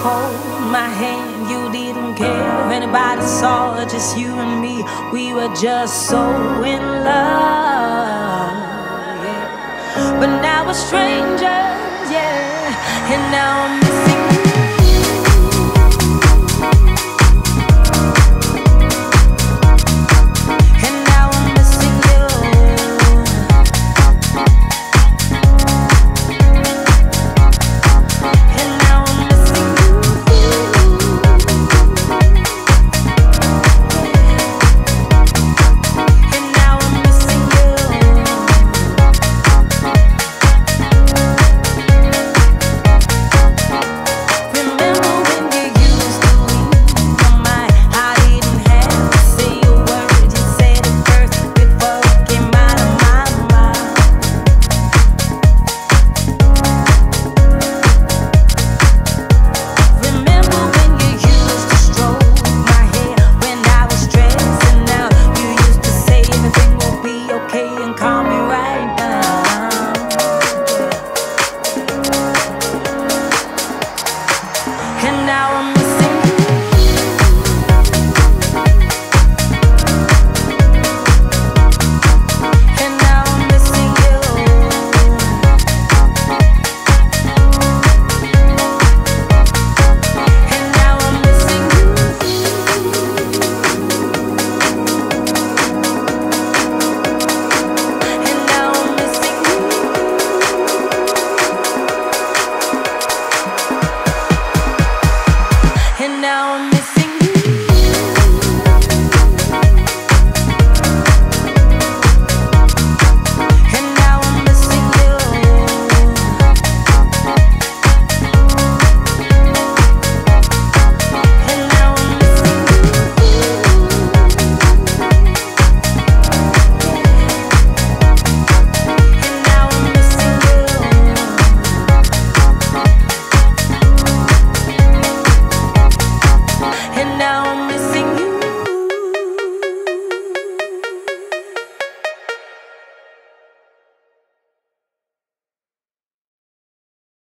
hold my hand, you didn't care if anybody saw, just you and me. We were just so in love, yeah. But now we're strangers, yeah. And now I'm missing you. Now